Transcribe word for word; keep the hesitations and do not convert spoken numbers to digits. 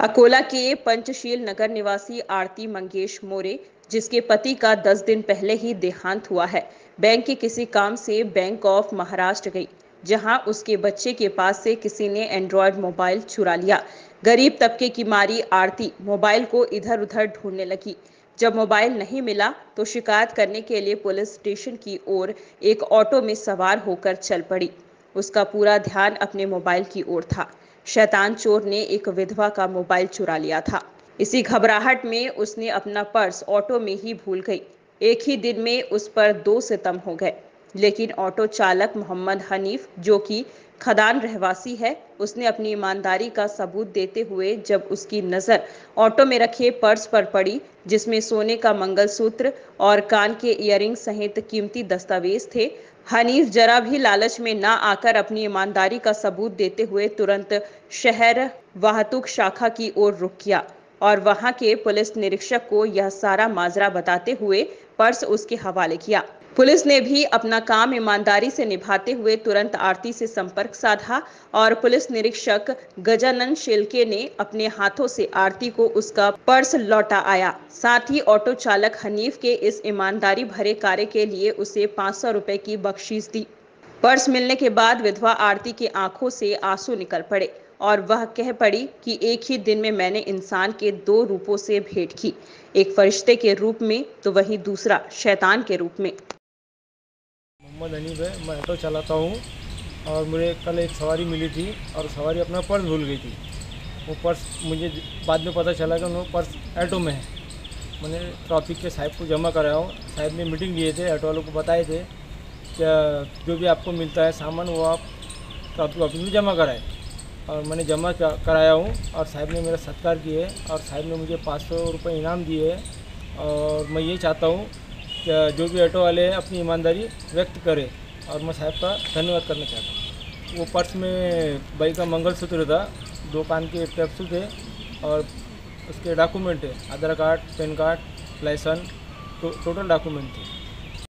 अकोला के पंचशील नगर निवासी आरती मंगेश मोरे, जिसके पति का दस दिन पहले ही देहांत हुआ है, बैंक के किसी काम से बैंक ऑफ महाराष्ट्र गई, जहां उसके बच्चे के पास से किसी ने एंड्रॉयड मोबाइल चुरा लिया। गरीब तबके की मारी आरती मोबाइल को इधर उधर ढूंढने लगी। जब मोबाइल नहीं मिला तो शिकायत करने के लिए पुलिस स्टेशन की ओर एक ऑटो में सवार होकर चल पड़ी। उसका पूरा ध्यान अपने मोबाइल की ओर था। शैतान चोर ने एक विधवा का मोबाइल चुरा लिया था। इसी घबराहट में उसने अपना पर्स ऑटो में ही भूल गई। एक ही दिन में उस पर दो सितम हो गए, लेकिन ऑटो चालक मोहम्मद हनीफ, जो कि खदान रहवासी है, उसने अपनी ईमानदारी का सबूत देते हुए जब उसकी नज़र ऑटो में रखे पर्स पर पड़ी, जिसमें सोने का मंगलसूत्र और कान के इयररिंग सहित कीमती दस्तावेज थे, हनीफ जरा भी लालच में ना आकर अपनी ईमानदारी का सबूत देते हुए तुरंत शहर वाहतुक शाखा की ओर रुख किया और वहां के पुलिस निरीक्षक को यह सारा माजरा बताते हुए पर्स उसके हवाले किया। पुलिस ने भी अपना काम ईमानदारी से निभाते हुए तुरंत आरती से संपर्क साधा और पुलिस निरीक्षक गजानन शेलके ने अपने हाथों से आरती को उसका पर्स लौटा आया। साथ ही ऑटो चालक हनीफ के इस ईमानदारी भरे कार्य के लिए उसे पाँच सौ रुपए की बख्शीश दी। पर्स मिलने के बाद विधवा आरती की आंखों से आंसू निकल पड़े और वह कह पड़ी कि एक ही दिन में मैंने इंसान के दो रूपों से भेंट की, एक फरिश्ते के रूप में तो वहीं दूसरा शैतान के रूप में। मोहम्मद हनीफ है, मैं ऑटो चलाता हूँ और मुझे कल एक सवारी मिली थी और सवारी अपना पर्स भूल गई थी। वो पर्स मुझे बाद में पता चला कि वो पर्स ऑटो में है। मैंने ट्रैफिक के साहब को जमा कराया हूँ। साहब ने मीटिंग लिए थे, ऑटो वालों को बताए थे क्या जो भी आपको मिलता है सामान वो आप ट्रैफिक ऑफिस में जमा कराए, और मैंने जमा कराया हूँ और साहब ने मेरा सत्कार किए और साहब ने मुझे पाँच सौ रुपये इनाम दिए। और मैं यही चाहता हूँ कि जो भी ऑटो वाले हैं अपनी ईमानदारी व्यक्त करें और मैं साहब का धन्यवाद करना चाहता हूँ। वो पर्स में भाई का मंगलसूत्र था, दो कान के कैप्सूल थे और उसके डॉक्यूमेंट है, Aadhaar card, PAN card, license, तो, टोटल डॉक्यूमेंट थे।